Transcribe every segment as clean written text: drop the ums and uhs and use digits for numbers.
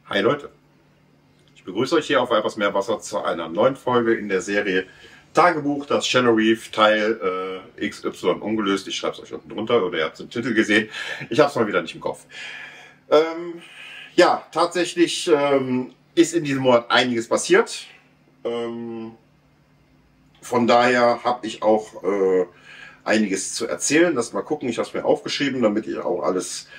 Hi Leute, ich begrüße euch hier auf Etwas mehr Wasser zu einer neuen Folge in der Serie Tagebuch, das Shallow Reef Teil XY ungelöst. Ich schreibe es euch unten drunter oder ihr habt es im Titel gesehen. Ich habe es mal wieder nicht im Kopf. Ja, tatsächlich ist in diesem Monat einiges passiert. Von daher habe ich auch einiges zu erzählen. Lass mal gucken, ich habe es mir aufgeschrieben, damit ich auch alles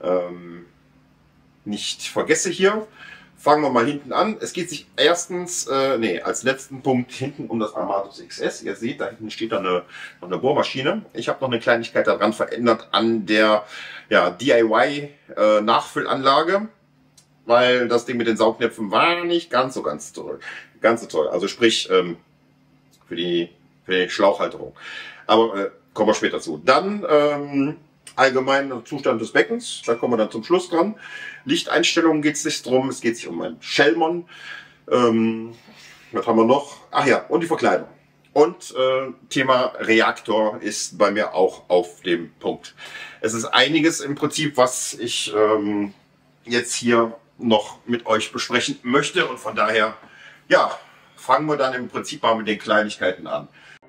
nicht vergesse hier. Fangen wir mal hinten an. Es geht sich erstens, als letzten Punkt hinten um das Armatus XS. Ihr seht, da hinten steht da eine Bohrmaschine. Ich habe noch eine Kleinigkeit daran verändert an der DIY Nachfüllanlage, weil das Ding mit den Saugnäpfen war nicht ganz so toll. Also sprich für die Schlauchhalterung. Aber kommen wir später zu. Dann allgemeiner Zustand des Beckens, da kommen wir dann zum Schluss dran. Lichteinstellungen geht es nicht drum, es geht sich um ein Shellmon. Was haben wir noch? Ach ja, und die Verkleidung. Und Thema Reaktor ist bei mir auch auf dem Punkt. Es ist einiges im Prinzip, was ich jetzt hier noch mit euch besprechen möchte. Und von daher, ja, fangen wir dann im Prinzip mal mit den Kleinigkeiten an.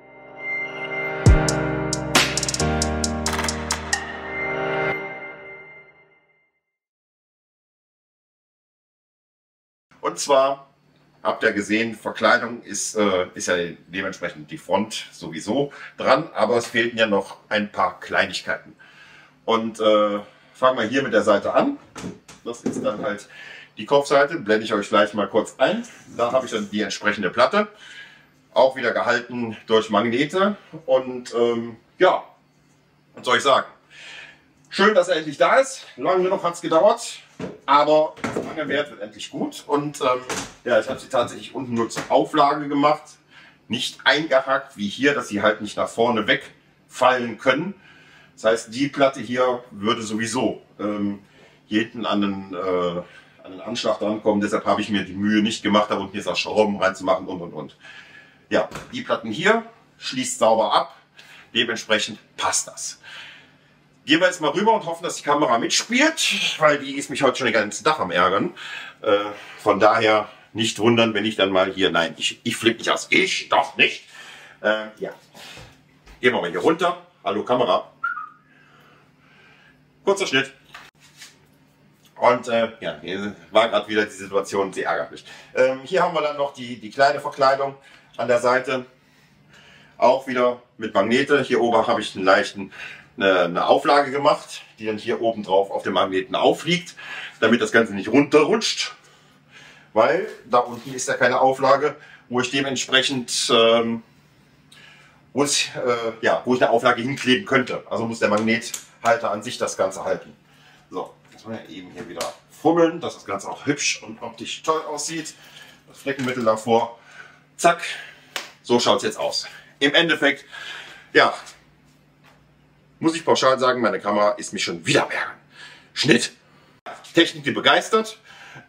Und zwar habt ihr gesehen, Verkleidung ist ja dementsprechend die Front sowieso dran, aber es fehlten ja noch ein paar Kleinigkeiten. Und fangen wir hier mit der Seite an. Das ist dann halt die Kopfseite, blende ich euch gleich mal kurz ein. Da habe ich dann die entsprechende Platte, auch wieder gehalten durch Magnete. Und ja, was soll ich sagen? Schön, dass er endlich da ist. Lange genug hat es gedauert. Aber lange Wert wird endlich gut. Und ja, ich habe sie tatsächlich unten nur zur Auflage gemacht. Nicht eingehakt wie hier, dass sie halt nicht nach vorne wegfallen können. Das heißt, die Platte hier würde sowieso hier hinten an den Anschlag drankommen. Deshalb habe ich mir die Mühe nicht gemacht, da unten jetzt auch Schrauben reinzumachen und. Ja, die Platten hier schließt sauber ab. Dementsprechend passt das. Gehen wir jetzt mal rüber und hoffen, dass die Kamera mitspielt, weil die ist mich heute schon den ganzen Tag am Ärgern. Von daher nicht wundern, wenn ich dann mal hier, nein, ich flippe nicht aus. Ich doch nicht. Ja. Gehen wir mal hier runter. Hallo Kamera. Kurzer Schnitt. Und ja, hier war gerade wieder die Situation sehr ärgerlich. Hier haben wir dann noch die kleine Verkleidung an der Seite. Auch wieder mit Magnete. Hier oben habe ich eine Auflage gemacht, die dann hier oben drauf auf dem Magneten aufliegt, damit das Ganze nicht runterrutscht. Weil da unten ist ja keine Auflage, wo ich dementsprechend wo ich eine Auflage hinkleben könnte. Also muss der Magnethalter an sich das Ganze halten. So, jetzt mal eben hier wieder fummeln, dass das Ganze auch hübsch und optisch toll aussieht. Das Fleckenmittel davor. Zack. So schaut es jetzt aus. Im Endeffekt, ja, muss ich pauschal sagen, meine Kamera ist mich schon wieder am Ärgern. Schnitt. Technik, die begeistert.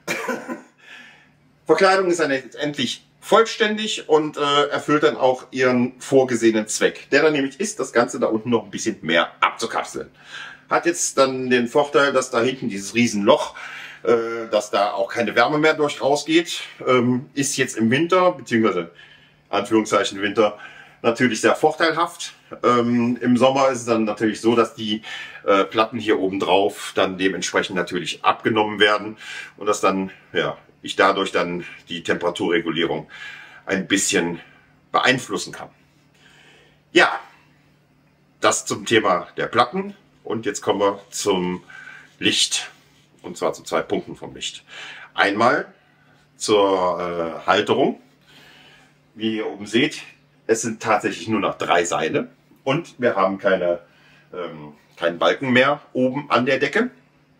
Verkleidung ist dann endlich vollständig und erfüllt dann auch ihren vorgesehenen Zweck. Der dann nämlich ist, das Ganze da unten noch ein bisschen mehr abzukapseln. Hat jetzt dann den Vorteil, dass da hinten dieses Riesenloch, dass da auch keine Wärme mehr durch rausgeht, ist jetzt im Winter, beziehungsweise Anführungszeichen Winter, natürlich sehr vorteilhaft. Im Sommer ist es dann natürlich so, dass die Platten hier oben drauf dann dementsprechend natürlich abgenommen werden und dass dann, ja, ich dadurch dann die Temperaturregulierung ein bisschen beeinflussen kann. Ja, das zum Thema der Platten. Und jetzt kommen wir zum Licht. Und zwar zu zwei Punkten vom Licht. Einmal zur Halterung. Wie ihr oben seht, es sind tatsächlich nur noch 3 Seile. Und wir haben keinen Balken mehr oben an der Decke.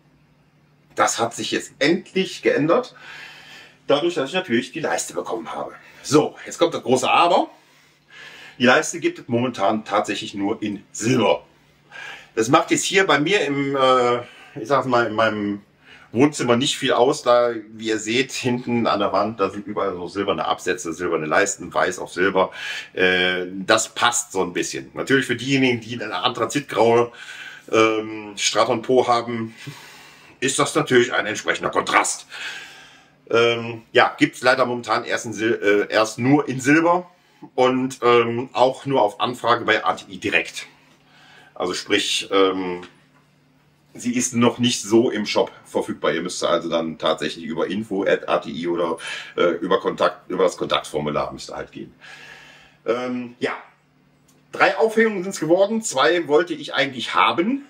Das hat sich jetzt endlich geändert. Dadurch, dass ich natürlich die Leiste bekommen habe. So, jetzt kommt das große Aber. Die Leiste gibt es momentan tatsächlich nur in Silber. Das macht jetzt hier bei mir ich sag mal, in meinem Wohnzimmer nicht viel aus, da, wie ihr seht, hinten an der Wand, da sind überall so silberne Absätze, silberne Leisten, weiß auf Silber. Das passt so ein bisschen. Natürlich für diejenigen, die eine anthrazitgraue Straton Po haben, ist das natürlich ein entsprechender Kontrast. Ja, gibt's leider momentan erst nur in Silber und auch nur auf Anfrage bei ATI direkt. Also sprich, sie ist noch nicht so im Shop verfügbar. Ihr müsst also dann tatsächlich über info@ati oder über das Kontaktformular müsst ihr halt gehen. Ja, 3 Aufhängungen sind es geworden. 2 wollte ich eigentlich haben,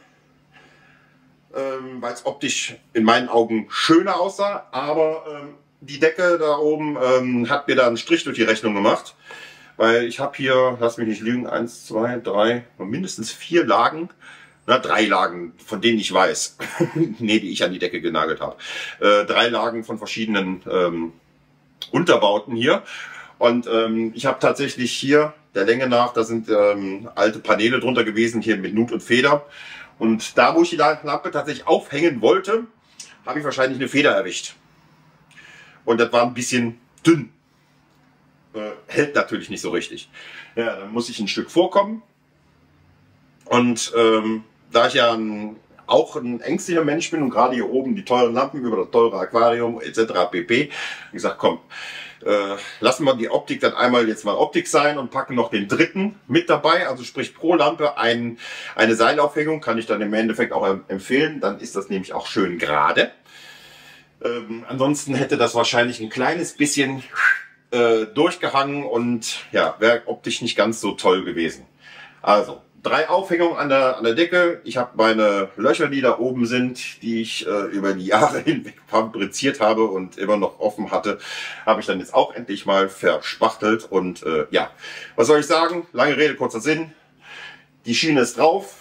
weil es optisch in meinen Augen schöner aussah. Aber die Decke da oben hat mir da einen Strich durch die Rechnung gemacht. Weil ich habe hier, lass mich nicht lügen, 1, 2, 3, mindestens 4 Lagen. Na, 3 Lagen, von denen ich weiß. Nee, die ich an die Decke genagelt habe. 3 Lagen von verschiedenen Unterbauten hier. Und ich habe tatsächlich hier, der Länge nach, da sind alte Paneele drunter gewesen, hier mit Nut und Feder. Und da, wo ich die Lampe tatsächlich aufhängen wollte, habe ich wahrscheinlich eine Feder erwischt. Und das war ein bisschen dünn. Hält natürlich nicht so richtig. Ja, dann muss ich ein Stück vorkommen. Und da ich ja auch ein ängstlicher Mensch bin und gerade hier oben die teuren Lampen über das teure Aquarium etc. pp. Wie gesagt, komm, lassen wir die Optik dann einmal jetzt mal Optik sein und packen noch den dritten mit dabei. Also sprich pro Lampe eine Seilaufhängung, kann ich dann im Endeffekt auch empfehlen. Dann ist das nämlich auch schön gerade. Ansonsten hätte das wahrscheinlich ein kleines bisschen durchgehangen und ja, wäre optisch nicht ganz so toll gewesen. Also 3 Aufhängungen an der Decke. Ich habe meine Löcher, die da oben sind, die ich über die Jahre hinweg fabriziert habe und immer noch offen hatte, habe ich dann jetzt auch endlich mal verspachtelt. Und ja, was soll ich sagen? Lange Rede, kurzer Sinn. Die Schiene ist drauf.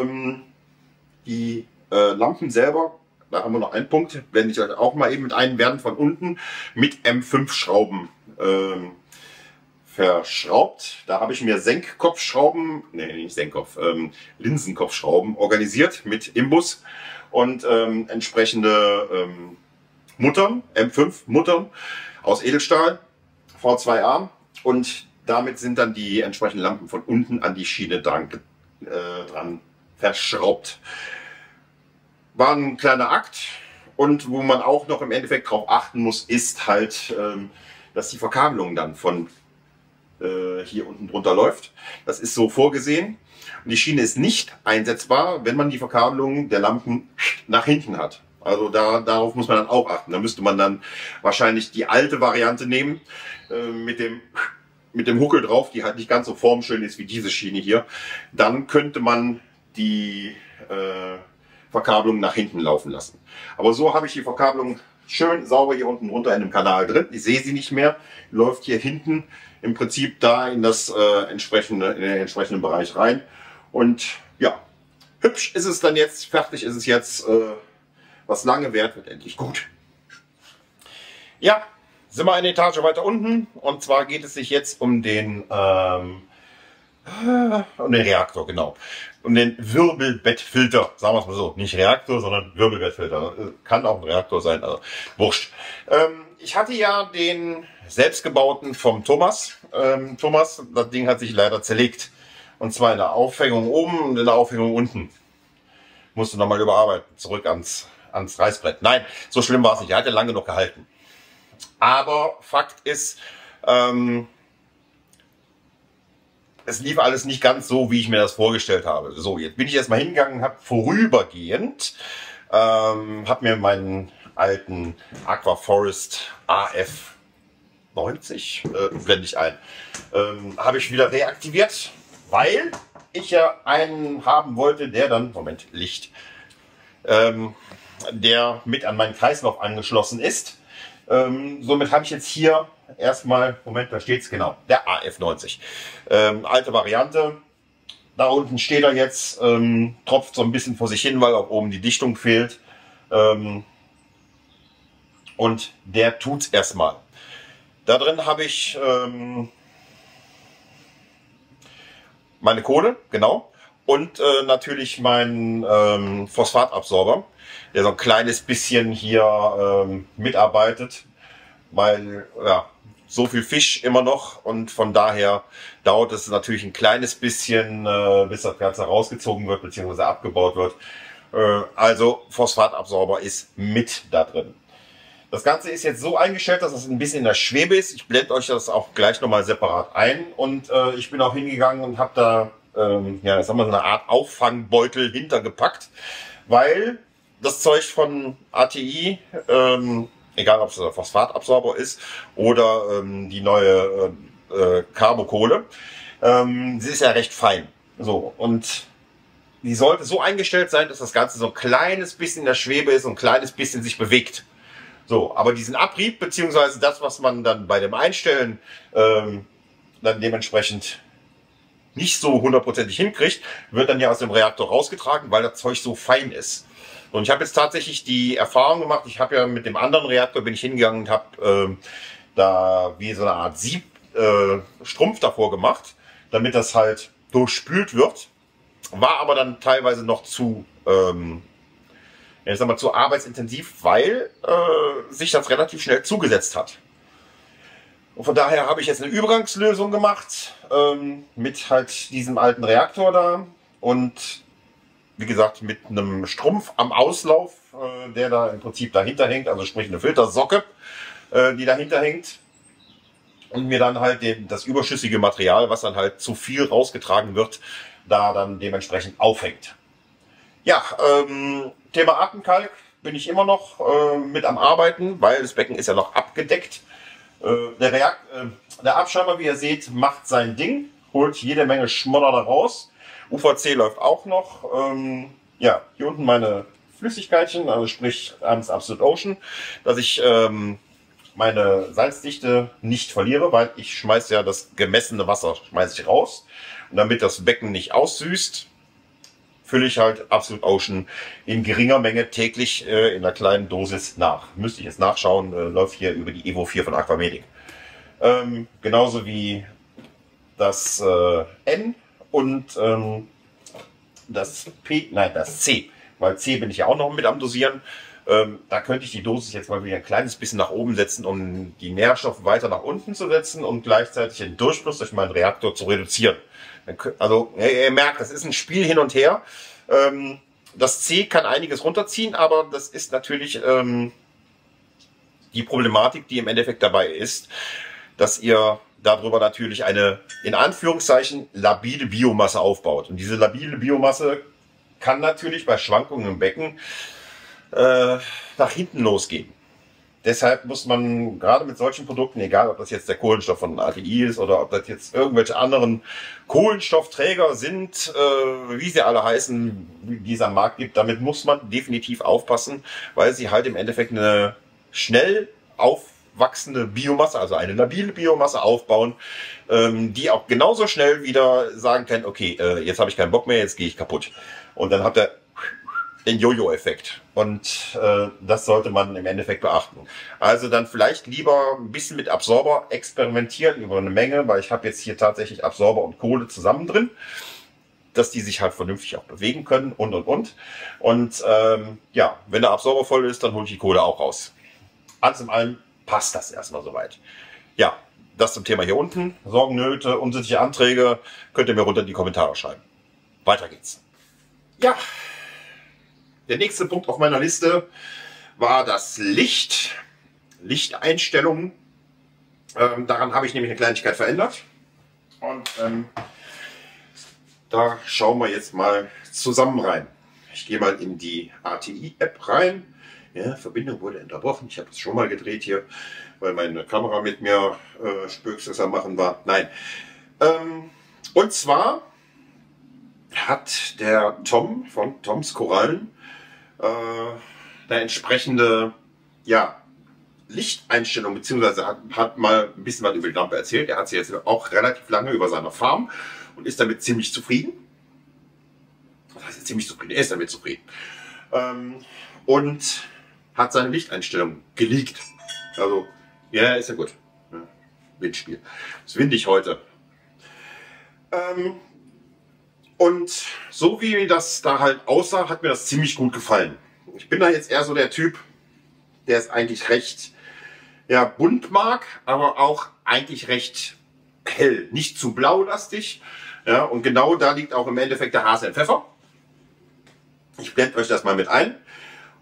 Die Lampen selber, da haben wir noch einen Punkt, blende ich euch auch mal eben mit ein, werden von unten mit M5 Schrauben verschraubt. Da habe ich mir Senkkopfschrauben, nee, nicht Senkkopf, Linsenkopfschrauben organisiert mit Imbus und entsprechende Muttern, M5 Muttern aus Edelstahl, V2A, und damit sind dann die entsprechenden Lampen von unten an die Schiene dran verschraubt. War ein kleiner Akt, und wo man auch noch im Endeffekt drauf achten muss, ist halt, dass die Verkabelung dann von hier unten drunter läuft. Das ist so vorgesehen. Und die Schiene ist nicht einsetzbar, wenn man die Verkabelung der Lampen nach hinten hat. Also darauf muss man dann auch achten. Da müsste man dann wahrscheinlich die alte Variante nehmen, mit dem Huckel drauf, die halt nicht ganz so formschön ist wie diese Schiene hier. Dann könnte man die Verkabelung nach hinten laufen lassen. Aber so habe ich die Verkabelung schön sauber hier unten runter in dem Kanal drin. Ich sehe sie nicht mehr. Läuft hier hinten im Prinzip da in das in den entsprechenden Bereich rein. Und ja, hübsch ist es dann jetzt, fertig ist es jetzt. Was lange währt, wird endlich gut. Ja, sind wir eine Etage weiter unten, und zwar geht es sich jetzt um den Reaktor, genau. Um den Wirbelbettfilter, sagen wir es mal so. Nicht Reaktor, sondern Wirbelbettfilter. Kann auch ein Reaktor sein, also wurscht. Ich hatte ja den selbstgebauten vom Thomas. Das Ding hat sich leider zerlegt. Und zwar in der Aufhängung oben und in der Aufhängung unten. Musste nochmal überarbeiten, zurück ans Reißbrett. Nein, so schlimm war es nicht. Er hat ja lange noch gehalten. Aber Fakt ist, es lief alles nicht ganz so, wie ich mir das vorgestellt habe. So, jetzt bin ich erstmal hingegangen, habe vorübergehend, habe mir meinen alten Aquaforest AF 90, blende ich ein, habe ich wieder reaktiviert, weil ich ja einen haben wollte, der dann, Moment, Licht, der mit an meinen Kreislauf angeschlossen ist. Somit habe ich jetzt hier erstmal, Moment, da steht es genau, der AF90. Alte Variante. Da unten steht er jetzt, tropft so ein bisschen vor sich hin, weil auch oben die Dichtung fehlt. Und der tut's erstmal. Da drin habe ich meine Kohle, genau. Und natürlich meinen Phosphatabsorber, der so ein kleines bisschen hier mitarbeitet, weil ja, so viel Fisch immer noch, und von daher dauert es natürlich ein kleines bisschen, bis das Ganze rausgezogen wird bzw. abgebaut wird. Also Phosphatabsorber ist mit da drin. Das Ganze ist jetzt so eingestellt, dass es ein bisschen in der Schwebe ist. Ich blende euch das auch gleich nochmal separat ein. Und ich bin auch hingegangen und habe da ja, sagen wir, so eine Art Auffangbeutel hintergepackt, weil das Zeug von ATI, egal ob es ein Phosphatabsorber ist oder die neue Carbokohle, sie ist ja recht fein. So, und die sollte so eingestellt sein, dass das Ganze so ein kleines bisschen in der Schwebe ist und ein kleines bisschen sich bewegt. So, aber diesen Abrieb, beziehungsweise das, was man dann bei dem Einstellen dann dementsprechend nicht so hundertprozentig hinkriegt, wird dann ja aus dem Reaktor rausgetragen, weil das Zeug so fein ist. Und ich habe jetzt tatsächlich die Erfahrung gemacht, ich habe ja mit dem anderen Reaktor bin ich hingegangen und habe da wie so eine Art Sieb Strumpf davor gemacht, damit das halt durchspült wird. War aber dann teilweise noch zu, ich sag mal, zu arbeitsintensiv, weil sich das relativ schnell zugesetzt hat. Und von daher habe ich jetzt eine Übergangslösung gemacht mit halt diesem alten Reaktor da und wie gesagt mit einem Strumpf am Auslauf, der da im Prinzip dahinter hängt, also sprich eine Filtersocke, die dahinter hängt und mir dann halt das überschüssige Material, was dann halt zu viel rausgetragen wird, da dann dementsprechend aufhängt. Ja, Thema Atemkalk bin ich immer noch mit am Arbeiten, weil das Becken ist ja noch abgedeckt. Der Abschäumer, wie ihr seht, macht sein Ding, holt jede Menge Schmodder da raus. UVC läuft auch noch. Ja, hier unten meine Flüssigkeitchen, also sprich abends Absolute Ocean, dass ich meine Salzdichte nicht verliere, weil ich schmeiße ja das gemessene Wasser schmeiße ich raus. Und damit das Becken nicht aussüßt, fülle ich halt Absolute Ocean in geringer Menge täglich in einer kleinen Dosis nach. Müsste ich jetzt nachschauen, läuft hier über die Evo 4 von Aquamedic. Genauso wie das N und das P, nein, das C, weil C bin ich ja auch noch mit am Dosieren. Da könnte ich die Dosis jetzt mal wieder ein kleines bisschen nach oben setzen, um die Nährstoffe weiter nach unten zu setzen und gleichzeitig den Durchfluss durch meinen Reaktor zu reduzieren. Also ihr merkt, das ist ein Spiel hin und her. Das C kann einiges runterziehen, aber das ist natürlich die Problematik, die im Endeffekt dabei ist, dass ihr darüber natürlich eine, in Anführungszeichen, labile Biomasse aufbaut. Und diese labile Biomasse kann natürlich bei Schwankungen im Becken nach hinten losgehen. Deshalb muss man gerade mit solchen Produkten, egal ob das jetzt der Kohlenstoff von ATI ist oder ob das jetzt irgendwelche anderen Kohlenstoffträger sind, wie sie alle heißen, die es am Markt gibt, damit muss man definitiv aufpassen, weil sie halt im Endeffekt eine schnell aufwachsende Biomasse, also eine labile Biomasse aufbauen, die auch genauso schnell wieder sagen kann, okay, jetzt habe ich keinen Bock mehr, jetzt gehe ich kaputt. Und dann habt ihr den Jojo-Effekt. Und das sollte man im Endeffekt beachten. Also dann vielleicht lieber ein bisschen mit Absorber experimentieren über eine Menge, weil ich habe jetzt hier tatsächlich Absorber und Kohle zusammen drin, dass die sich halt vernünftig auch bewegen können und. Und ja, wenn der Absorber voll ist, dann hole ich die Kohle auch raus. Alles in allem passt das erstmal soweit. Ja, das zum Thema hier unten. Sorgen, Nöte, unsinnige Anträge könnt ihr mir runter in die Kommentare schreiben. Weiter geht's. Ja. Der nächste Punkt auf meiner Liste war das Licht. Lichteinstellungen. Daran habe ich nämlich eine Kleinigkeit verändert. Und da schauen wir jetzt mal zusammen rein. Ich gehe mal in die ATI-App rein. Ja, Verbindung wurde unterbrochen. Ich habe das schon mal gedreht hier, weil meine Kamera mit mir Spöksels am Machen war. Nein. Und zwar hat der Tom von Toms Korallen eine entsprechende Lichteinstellung, beziehungsweise hat mal ein bisschen was über die Lampe erzählt. Er hat sie jetzt auch relativ lange über seiner Farm und ist damit ziemlich zufrieden. Was heißt ziemlich zufrieden? Er ist damit zufrieden. Und hat seine Lichteinstellung geleakt. Also, ja, ist ja gut. Ja, Windspiel. Es ist windig heute. Und so wie das da halt aussah, hat mir das ziemlich gut gefallen. Ich bin da jetzt eher so der Typ, der es eigentlich recht bunt mag, aber auch eigentlich recht hell. Nicht zu blaulastig. Ja, und genau da liegt auch im Endeffekt der Hase im Pfeffer. Ich blende euch das mal mit ein.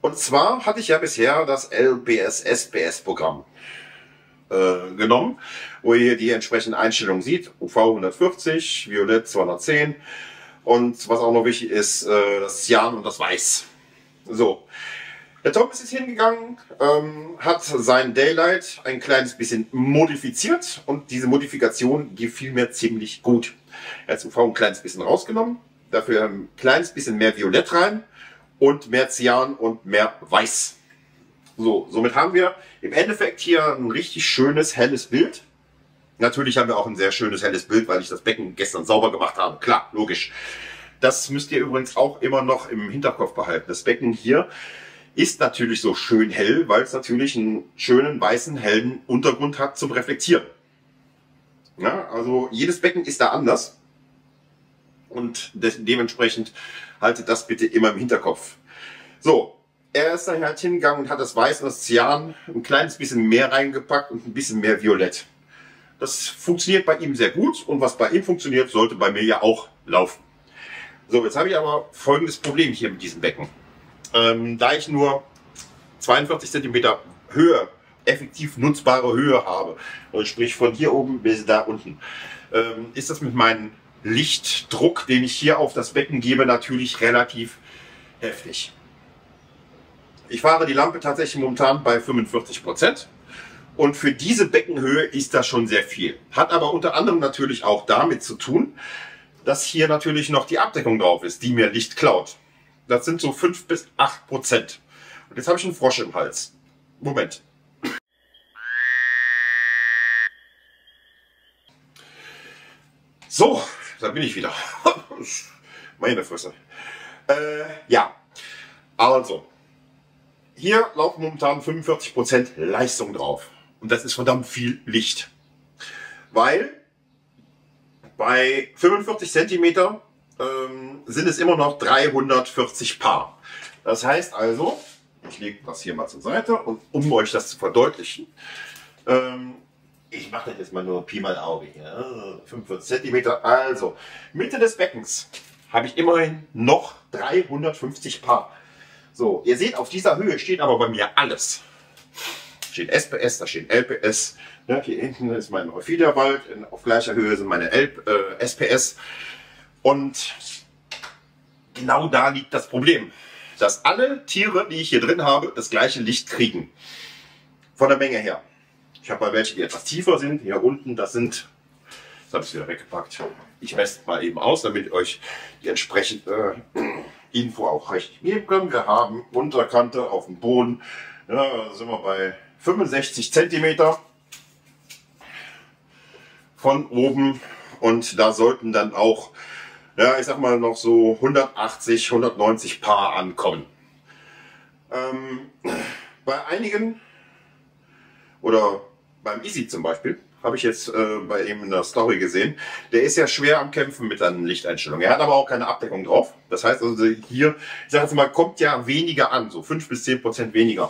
Und zwar hatte ich ja bisher das LPS-SPS-Programm genommen, wo ihr die entsprechenden Einstellungen sieht. UV 140, Violett 210 und was auch noch wichtig ist, das Cyan und das Weiß. So, der Tom ist jetzt hingegangen, hat sein Daylight ein kleines bisschen modifiziert und diese Modifikation gefiel mir ziemlich gut. Er hat das UV ein kleines bisschen rausgenommen, dafür ein kleines bisschen mehr Violett rein und mehr Cyan und mehr Weiß. So, somit haben wir im Endeffekt hier ein richtig schönes, helles Bild. Natürlich haben wir auch ein sehr schönes, helles Bild, weil ich das Becken gestern sauber gemacht habe. Klar, logisch. Das müsst ihr übrigens auch immer noch im Hinterkopf behalten. Das Becken hier ist natürlich so schön hell, weil es natürlich einen schönen, weißen, hellen Untergrund hat zum Reflektieren. Ja, also jedes Becken ist da anders. Und dementsprechend haltet das bitte immer im Hinterkopf. So. Er ist dann halt hingegangen und hat das Weiß und das Cyan ein kleines bisschen mehr reingepackt und ein bisschen mehr Violett. Das funktioniert bei ihm sehr gut und was bei ihm funktioniert, sollte bei mir ja auch laufen. So, jetzt habe ich aber folgendes Problem hier mit diesem Becken. Da ich nur 42 cm Höhe, effektiv nutzbare Höhe habe, also sprich von hier oben bis da unten, ist das mit meinem Lichtdruck, den ich hier auf das Becken gebe, natürlich relativ heftig. Ich fahre die Lampe tatsächlich momentan bei 45% und für diese Beckenhöhe ist das schon sehr viel. Hat aber unter anderem natürlich auch damit zu tun, dass hier natürlich noch die Abdeckung drauf ist, die mir Licht klaut. Das sind so 5 bis 8%. Und jetzt habe ich einen Frosch im Hals. Moment. So, da bin ich wieder. Meine Fresse. Ja, also. Hier laufen momentan 45% Leistung drauf. Und das ist verdammt viel Licht. Weil bei 45 cm sind es immer noch 340 Paar. Das heißt also, ich lege das hier mal zur Seite und um euch das zu verdeutlichen, ich mache das jetzt mal nur Pi mal Auge hier, 45 cm, also Mitte des Beckens habe ich immerhin noch 350 Paar. So, ihr seht, auf dieser Höhe steht aber bei mir alles. Da steht SPS, da steht LPS. Ja, hier hinten ist mein Euphidia-Wald. Auf gleicher Höhe sind meine SPS. Und genau da liegt das Problem. Dass alle Tiere, die ich hier drin habe, das gleiche Licht kriegen. Von der Menge her. Ich habe mal welche, die etwas tiefer sind. Hier unten, das sind... Jetzt habe ich es wieder weggepackt. Ich messe mal eben aus, damit ich euch die entsprechende Info auch richtig geben kann. Wir haben Unterkante auf dem Boden. Ja, da sind wir bei 65 cm von oben. Und da sollten dann auch, ja, ich sag mal, noch so 180, 190 Paar ankommen. Bei einigen, oder beim Easy zum Beispiel, habe ich jetzt bei ihm in der Story gesehen, der ist ja schwer am Kämpfen mit seinen Lichteinstellungen. Er hat aber auch keine Abdeckung drauf. Das heißt also hier, ich sage jetzt mal, kommt ja weniger an, so 5 bis 10% weniger.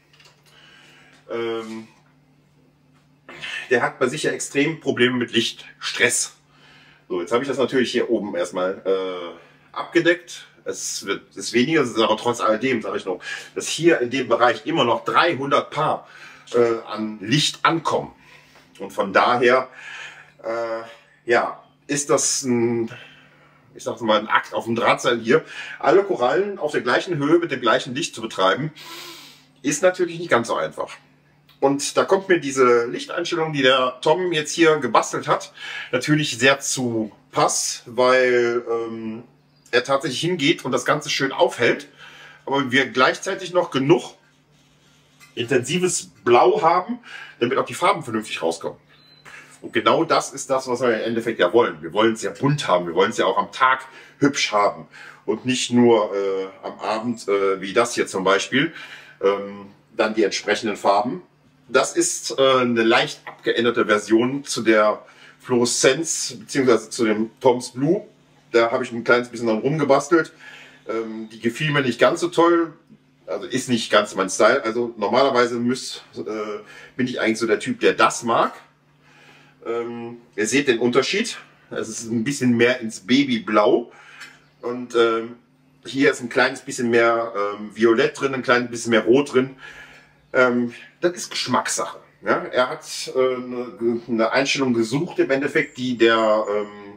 Der hat bei sich ja extrem Probleme mit Lichtstress. So, jetzt habe ich das natürlich hier oben erstmal abgedeckt. Es ist weniger, es ist aber trotz alledem, sage ich noch, dass hier in dem Bereich immer noch 300 Paar an Licht ankommen. Und von daher, ja, ist das ein, ich sag mal, ein Akt auf dem Drahtseil hier. Alle Korallen auf der gleichen Höhe mit dem gleichen Licht zu betreiben, ist natürlich nicht ganz so einfach. Und da kommt mir diese Lichteinstellung, die der Tom jetzt hier gebastelt hat, natürlich sehr zu Pass, weil er tatsächlich hingeht und das Ganze schön aufhält, aber wir gleichzeitig noch genug intensives Blau haben, damit auch die Farben vernünftig rauskommen. Und genau das ist das, was wir im Endeffekt ja wollen. Wir wollen es ja bunt haben, wir wollen es ja auch am Tag hübsch haben und nicht nur am Abend, wie das hier zum Beispiel, dann die entsprechenden Farben. Das ist eine leicht abgeänderte Version zu der Fluoreszenz bzw. zu dem Tom's Blue. Da habe ich ein kleines bisschen dran rumgebastelt. Die gefiel mir nicht ganz so toll. Also ist nicht ganz mein Style. Also normalerweise bin ich eigentlich so der Typ, der das mag. Ihr seht den Unterschied. Es ist ein bisschen mehr ins Babyblau. Und hier ist ein kleines bisschen mehr Violett drin, ein kleines bisschen mehr Rot drin. Das ist Geschmackssache. Ja? Er hat eine Einstellung gesucht im Endeffekt, die der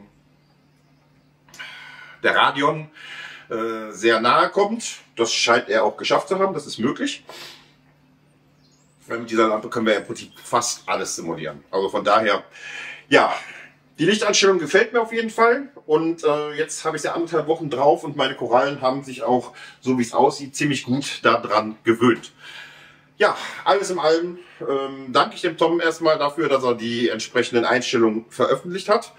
Radeon sehr nahe kommt. Das scheint er auch geschafft zu haben, das ist möglich. Mit dieser Lampe können wir im Prinzip fast alles simulieren. Also von daher, ja, die Lichteinstellung gefällt mir auf jeden Fall. Und jetzt habe ich sie 1,5 Wochen drauf und meine Korallen haben sich auch, so wie es aussieht, ziemlich gut daran gewöhnt. Ja, alles in allem danke ich dem Tom erstmal dafür, dass er die entsprechenden Einstellungen veröffentlicht hat.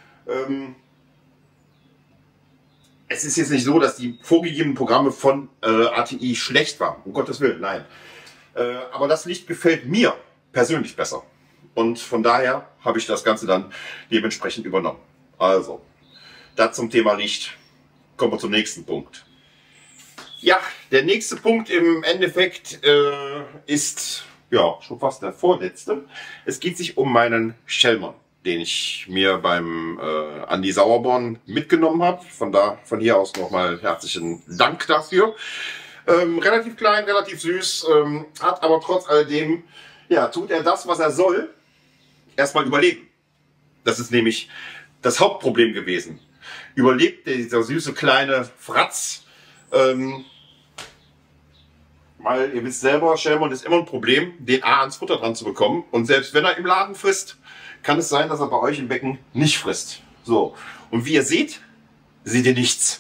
Es ist jetzt nicht so, dass die vorgegebenen Programme von ATI schlecht waren, um Gottes Willen, nein. Aber das Licht gefällt mir persönlich besser. Und von daher habe ich das Ganze dann dementsprechend übernommen. Also, das zum Thema Licht. Kommen wir zum nächsten Punkt. Ja, der nächste Punkt im Endeffekt ist ja schon fast der vorletzte. Es geht sich um meinen Schelmern, den ich mir beim Andi Sauerborn mitgenommen habe. Von hier aus nochmal herzlichen Dank dafür. Relativ klein, relativ süß, hat aber trotz alledem, ja, tut er das, was er soll, erstmal überleben. Das ist nämlich das Hauptproblem gewesen. Überlebt dieser süße kleine Fratz, weil ihr wisst selber, Schelmon ist immer ein Problem, den A ans Futter dran zu bekommen. Und selbst wenn er im Laden frisst, kann es sein, dass er bei euch im Becken nicht frisst. So, und wie ihr seht ihr nichts.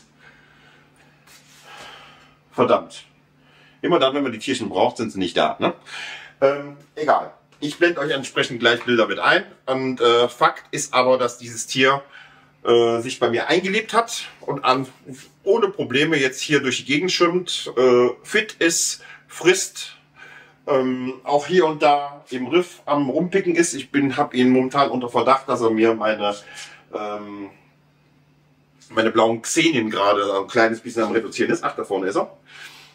Verdammt. Immer dann, wenn man die Tierchen braucht, sind sie nicht da. Ne? Egal. Ich blende euch entsprechend gleich Bilder mit ein. Und Fakt ist aber, dass dieses Tier sich bei mir eingelebt hat und ohne Probleme jetzt hier durch die Gegend schwimmt, fit ist, frisst, auch hier und da im Riff am Rumpicken ist. Ich habe ihn momentan unter Verdacht, dass er mir meine blauen Xenien gerade ein kleines bisschen am Reduzieren ist. Ach, da vorne ist er.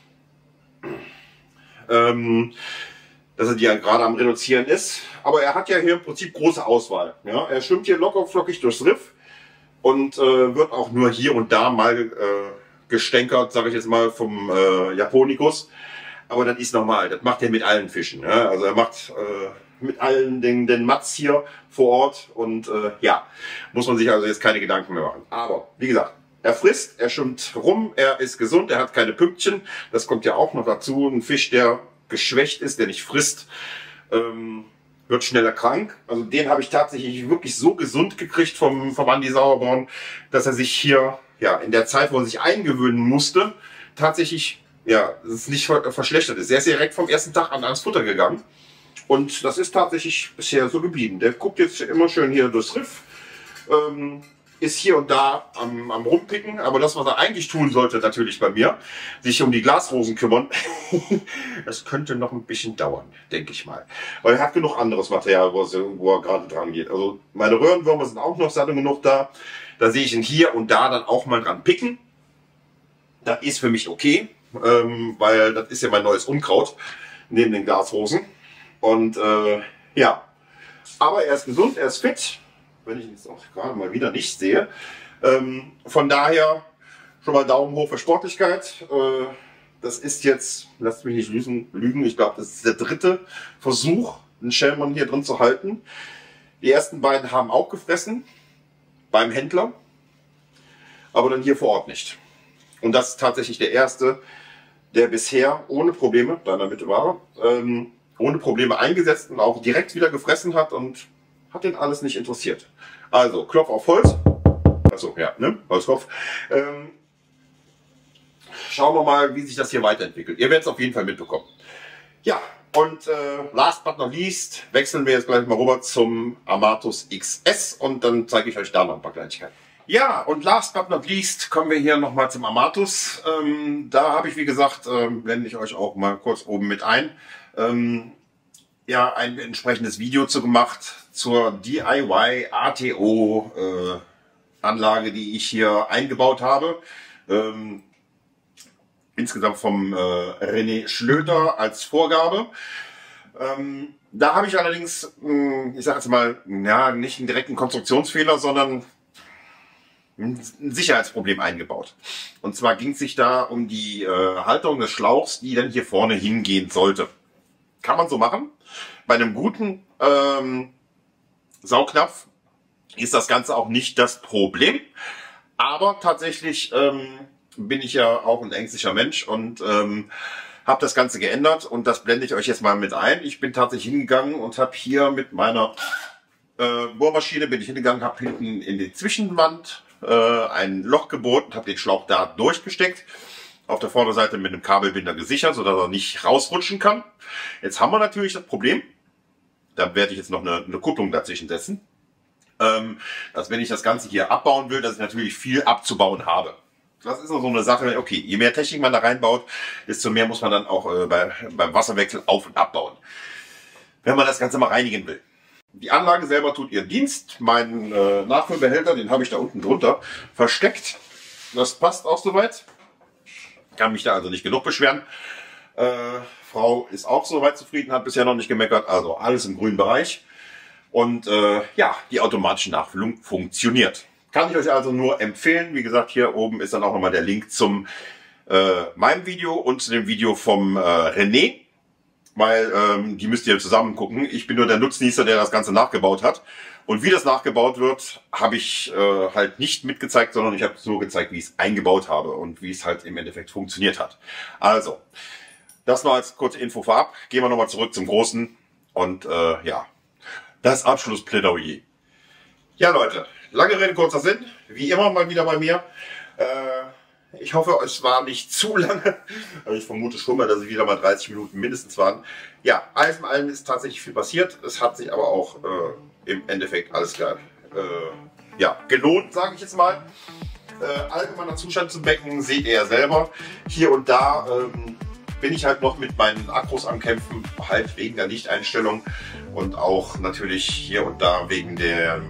Dass er die ja gerade am Reduzieren ist. Aber er hat ja hier im Prinzip große Auswahl. Ja? Er schwimmt hier locker flockig durchs Riff und wird auch nur hier und da mal gestänkert, sage ich jetzt mal, vom Japonicus. Aber das ist normal. Das macht er mit allen Fischen. Ja? Also er macht mit allen den Matz hier vor Ort und ja, muss man sich also jetzt keine Gedanken mehr machen. Aber wie gesagt, er frisst, er schwimmt rum, er ist gesund, er hat keine Pünktchen. Das kommt ja auch noch dazu. Ein Fisch, der geschwächt ist, der nicht frisst, wird schneller krank. Also den habe ich tatsächlich wirklich so gesund gekriegt vom Andi Sauerborn, dass er sich hier ja in der Zeit, wo er sich eingewöhnen musste, tatsächlich ja, es nicht verschlechtert ist. Er ist direkt vom ersten Tag an ans Futter gegangen. Und das ist tatsächlich bisher so geblieben. Der guckt jetzt immer schön hier durchs Riff, ist hier und da am Rumpicken. Aber das, was er eigentlich tun sollte, natürlich bei mir, sich um die Glasrosen kümmern, das könnte noch ein bisschen dauern, denke ich mal. Weil er hat genug anderes Material, wo er gerade dran geht. Also meine Röhrenwürmer sind auch noch satt genug da. Da sehe ich ihn hier und da dann auch mal dran picken. Das ist für mich okay, weil das ist ja mein neues Unkraut neben den Glasrosen. Und ja, aber er ist gesund, er ist fit, wenn ich ihn jetzt auch gerade mal wieder nicht sehe. Von daher schon mal Daumen hoch für Sportlichkeit. Das ist jetzt, lasst mich nicht lügen, ich glaube, das ist der 3. Versuch, einen Schelmon hier drin zu halten. Die ersten beiden haben auch gefressen, beim Händler, aber dann hier vor Ort nicht. Und das ist tatsächlich der erste, der bisher ohne Probleme, da in der Mitte war, ohne Probleme eingesetzt und auch direkt wieder gefressen hat und hat den alles nicht interessiert. Also, Klopf auf Holz. Achso, ja, ne? Holzkopf. Schauen wir mal, wie sich das hier weiterentwickelt. Ihr werdet es auf jeden Fall mitbekommen. Ja, und last but not least wechseln wir jetzt gleich mal rüber zum Amatus XS und dann zeige ich euch da noch ein paar Kleinigkeiten. Ja, und last but not least kommen wir hier nochmal zum Amatus. Da habe ich, wie gesagt, blende ich euch auch mal kurz oben mit ein, ja, ein entsprechendes Video zu gemacht zur DIY ATO Anlage, die ich hier eingebaut habe. Insgesamt vom René Schlöter als Vorgabe. Da habe ich allerdings, ich sage jetzt mal, ja, nicht einen direkten Konstruktionsfehler, sondern ein Sicherheitsproblem eingebaut. Und zwar ging es sich da um die Halterung des Schlauchs, die dann hier vorne hingehen sollte. Kann man so machen. Bei einem guten Saugnapf ist das Ganze auch nicht das Problem. Aber tatsächlich bin ich ja auch ein ängstlicher Mensch und habe das Ganze geändert. Und das blende ich euch jetzt mal mit ein. Ich bin tatsächlich hingegangen und habe hier mit meiner Bohrmaschine bin ich hingegangen, habe hinten in die Zwischenwand ein Loch gebohrt und habe den Schlauch da durchgesteckt. Auf der Vorderseite mit einem Kabelbinder gesichert, sodass er nicht rausrutschen kann. Jetzt haben wir natürlich das Problem, da werde ich jetzt noch eine Kupplung dazwischen setzen, dass wenn ich das Ganze hier abbauen will, dass ich natürlich viel abzubauen habe. Das ist noch so eine Sache, okay, je mehr Technik man da reinbaut, desto mehr muss man dann auch beim Wasserwechsel auf- und abbauen, wenn man das Ganze mal reinigen will. Die Anlage selber tut ihren Dienst. Mein Nachfüllbehälter, den habe ich da unten drunter versteckt. Das passt auch soweit. Kann mich da also nicht genug beschweren. Frau ist auch soweit zufrieden, hat bisher noch nicht gemeckert. Also alles im grünen Bereich. Und ja, die automatische Nachfüllung funktioniert. Kann ich euch also nur empfehlen. Wie gesagt, hier oben ist dann auch nochmal der Link zum meinem Video und zu dem Video vom René. Weil die müsst ihr zusammen gucken. Ich bin nur der Nutznießer, der das Ganze nachgebaut hat. Und wie das nachgebaut wird, habe ich halt nicht mitgezeigt, sondern ich habe nur gezeigt, wie ich es eingebaut habe und wie es halt im Endeffekt funktioniert hat. Also, das noch als kurze Info vorab. Gehen wir nochmal zurück zum Großen. Und ja, das Abschlussplädoyer. Ja Leute, lange Rede, kurzer Sinn. Wie immer mal wieder bei mir. Ich hoffe, es war nicht zu lange. Aber ich vermute schon mal, dass es wieder mal 30 Minuten mindestens waren. Ja, alles in allem ist tatsächlich viel passiert. Es hat sich aber auch im Endeffekt alles klar ja, gelohnt, sage ich jetzt mal. Allgemeiner Zustand zum Becken seht ihr ja selber. Hier und da bin ich halt noch mit meinen Akkus am Kämpfen, halt wegen der Lichteinstellung und auch natürlich hier und da wegen der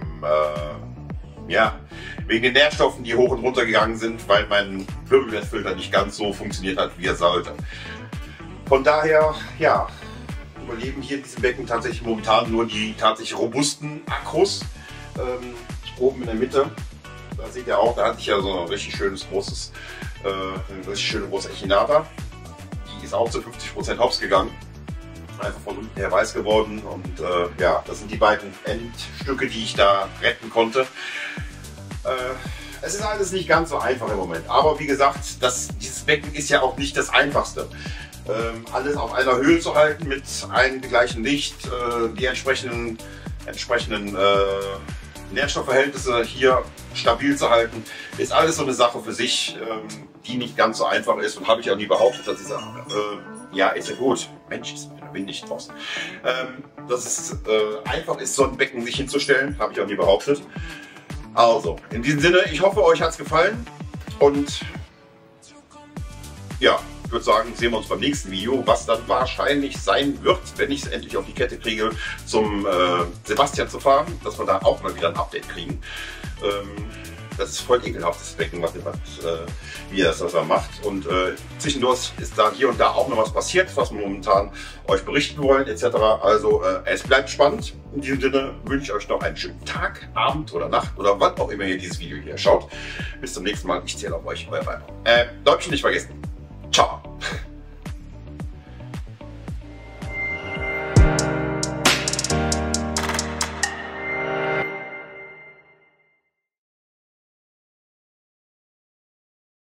ja, wegen den Nährstoffen, die hoch und runter gegangen sind, weil mein Wirbelwertfilter nicht ganz so funktioniert hat, wie er sollte. Von daher, ja, überleben hier in diesem Becken tatsächlich momentan nur die tatsächlich robusten Akkus. Oben in der Mitte, da seht ihr auch, da hatte ich ja so ein richtig schönes großes, eine richtig schöne große Echinata. Die ist auch zu 50% hops gegangen. Einfach von unten her weiß geworden und ja, das sind die beiden Endstücke, die ich da retten konnte. Es ist alles nicht ganz so einfach im Moment, aber wie gesagt, dieses Becken ist ja auch nicht das Einfachste. Alles auf einer Höhe zu halten mit einem gleichen Licht, die entsprechenden Nährstoffverhältnisse hier stabil zu halten, ist alles so eine Sache für sich, die nicht ganz so einfach ist und habe ich auch nie behauptet, dass ich sage, ja, ist ja gut, Mensch, bin ich draußen. Dass es einfach ist, so ein Becken sich hinzustellen, habe ich auch nie behauptet. Also, in diesem Sinne, ich hoffe, euch hat es gefallen und ja, ich würde sagen, sehen wir uns beim nächsten Video, was dann wahrscheinlich sein wird, wenn ich es endlich auf die Kette kriege, zum Sebastian zu fahren, dass wir da auch mal wieder ein Update kriegen. Das ist voll ekelhaft, das Becken, wie er das macht. Und zwischendurch ist da hier und da auch noch was passiert, was wir momentan euch berichten wollen, etc. Also es bleibt spannend. In diesem Sinne wünsche ich euch noch einen schönen Tag, Abend oder Nacht oder wann auch immer ihr dieses Video hier schaut. Bis zum nächsten Mal. Ich zähle auf euch, euer Weiber. Däumchen nicht vergessen. Ciao.